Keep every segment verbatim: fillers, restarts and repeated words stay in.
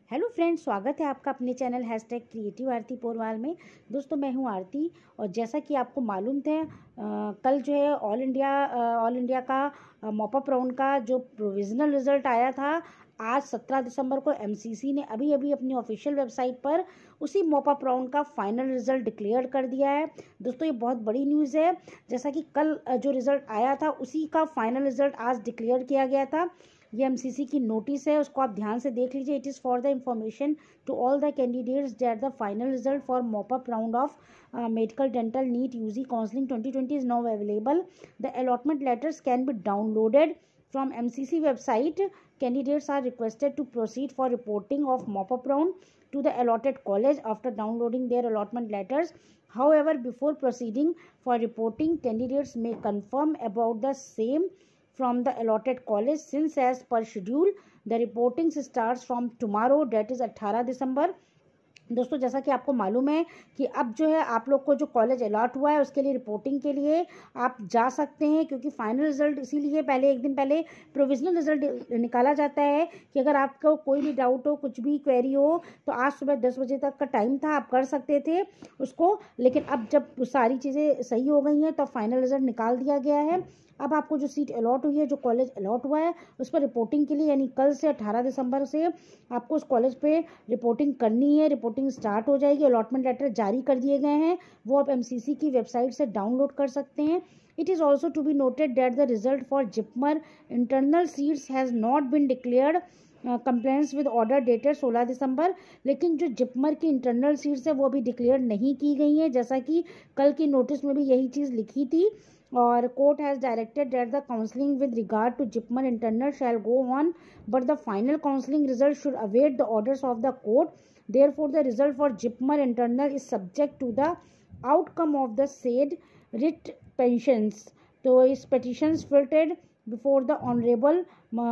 Hello friends, स्वागत है आपका अपने channel hashtag creative Aarti Porwal में। दोस्तों, मैं हूं आरती और जैसा कि आपको मालूम थे, आ, कल जो है ऑल इंडिया ऑल इंडिया का मॉप अप राउंड का जो प्रोविज़नल रिज़ल्ट आया था, आज सत्रह दिसंबर को एमसीसी ने अभी अभी अपनी ऑफिशियल वेबसाइट पर उसी मॉप अप राउंड का फाइनल रिज़ल्ट डिक्लेयर कर दिया है। दोस्तों, ये बहुत बड़ी न्यूज़ है। जैसा कि कल जो रिज़ल्ट आया था उसी का फाइनल रिज़ल्ट आज डिक्लेयर किया गया था। ये एमसीसी की नोटिस है, उसको आप ध्यान से देख लीजिए। It is for the information to all the candidates that the final result for mop up round of medical dental NEET UG counselling twenty twenty is now available. The allotment letters can be downloaded from M C C website. Candidates are requested to proceed for reporting of mop-up round to the allotted college after downloading their allotment letters. However, before proceeding for reporting, candidates may confirm about the same from the allotted college, since as per schedule the reporting starts from tomorrow, that is अठारह दिसंबर. दोस्तों, जैसा कि आपको मालूम है कि अब जो है आप लोग को जो कॉलेज अलॉट हुआ है उसके लिए रिपोर्टिंग के लिए आप जा सकते हैं, क्योंकि फाइनल रिजल्ट इसीलिए पहले एक दिन पहले प्रोविजनल रिजल्ट निकाला जाता है कि अगर आपको कोई भी डाउट हो, कुछ भी क्वेरी हो, तो आज सुबह दस बजे तक का टाइम था, आप कर सकते थे उसको। लेकिन अब जब सारी चीज़ें सही हो गई हैं तो फाइनल रिजल्ट निकाल दिया गया है। अब आपको जो सीट अलॉट हुई है, जो कॉलेज अलॉट हुआ है, उस पर रिपोर्टिंग के लिए यानी कल से अठारह दिसंबर से आपको उस कॉलेज पे रिपोर्टिंग करनी है। रिपोर्टिंग स्टार्ट हो जाएगी। अलॉटमेंट लेटर जारी कर दिए गए हैं, वो आप एमसीसी की वेबसाइट से डाउनलोड कर सकते हैं। It is also to be noted that the result for JIPMER internal seats has not been declared complaints with order dated सोलह दिसंबर. लेकिन जो जिपमर की इंटरनल सीट्स है वो अभी डिक्लेयर नहीं की गई हैं, जैसा कि कल की नोटिस में भी यही चीज़ लिखी थी. और court has directed that the counselling with regard to JIPMER internal shall go on, but the final counselling result should await the orders of the court. Therefore, the result for Jipmer internal is subject to the outcome of the said writ petitions. तो इस petitions filtered before the Honorable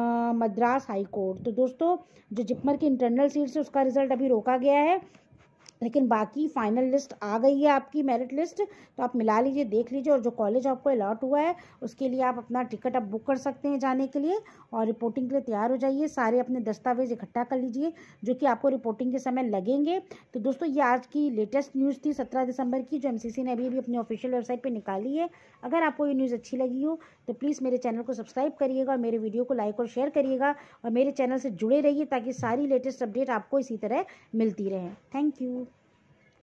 Madras high court. तो दोस्तों, जो जिपमर की internal seats है उसका result अभी रोका गया है, लेकिन बाकी फाइनल लिस्ट आ गई है, आपकी मेरिट लिस्ट. तो आप मिला लीजिए, देख लीजिए, और जो कॉलेज आपको अलॉट हुआ है उसके लिए आप अपना टिकट अब बुक कर सकते हैं जाने के लिए, और रिपोर्टिंग के लिए तैयार हो जाइए. सारे अपने दस्तावेज इकट्ठा कर लीजिए जो कि आपको रिपोर्टिंग के समय लगेंगे. तो दोस्तों, ये आज की लेटेस्ट न्यूज़ थी सत्रह दिसंबर की, जो एमसीसी ने अभी अभी अपनी ऑफिशियल वेबसाइट पर निकाली है. अगर आपको ये न्यूज़ अच्छी लगी हो तो प्लीज़ मेरे चैनल को सब्सक्राइब करिएगा और मेरे वीडियो को लाइक और शेयर करिएगा, और मेरे चैनल से जुड़े रहिए ताकि सारी लेटेस्ट अपडेट आपको इसी तरह मिलती रहे. Thank you.